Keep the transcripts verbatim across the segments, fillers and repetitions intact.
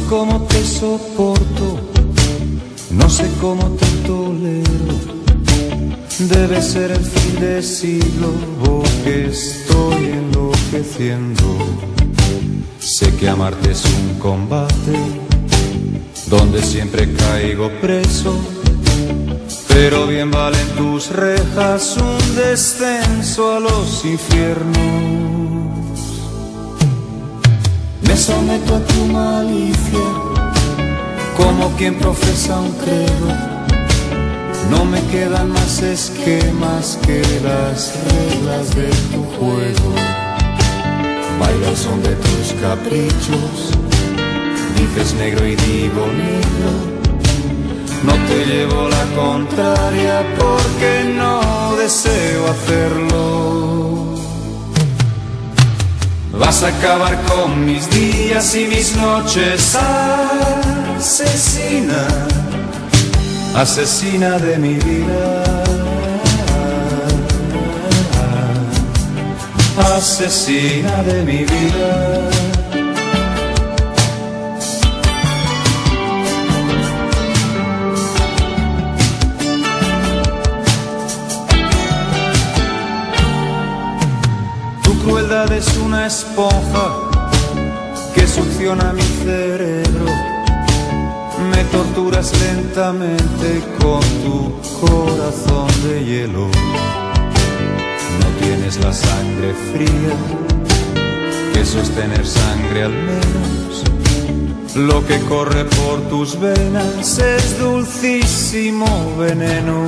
cómo te soporto, no sé cómo te tolero. Debe ser el fin del siglo o que estoy enloqueciendo. Sé que amarte es un combate donde siempre caigo preso, pero bien valen tus rejas un descenso a los infiernos. Me someto a tu malicia como quien profesa un credo. No me quedan más esquemas que las reglas de tu juego. Baila el son de tus caprichos, dices negro y digo negro. No te llevo la contraria porque no deseo hacerlo. Vas a acabar con mis días y mis noches, asesina, asesina de mi vida, asesina de mi vida. Tu crueldad es una esponja que succiona mi cerebro. Me torturas lentamente con tu corazón de hielo. No tienes la sangre fría que sostener sangre al menos. Lo que corre por tus venas es dulcísimo veneno.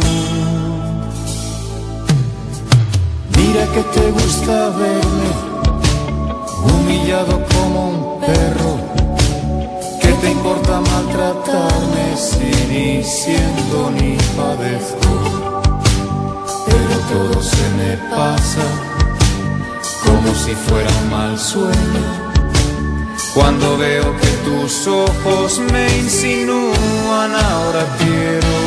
Mira que te gusta verme humillado como un perro. ¿Qué te importa maltratarme si ni siento ni padezco? Pero todo se me pasa como si fuera un mal sueño cuando veo que tus ojos me insinúan ahora quiero.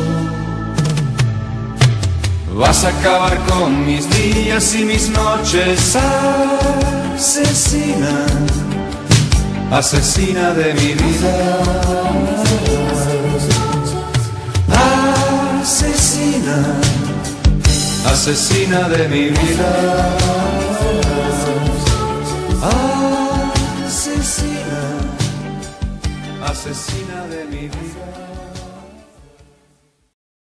Vas a acabar con mis días y mis noches, asesina, asesina de mi vida, asesina, asesina de mi vida, asesina, asesina de mi vida.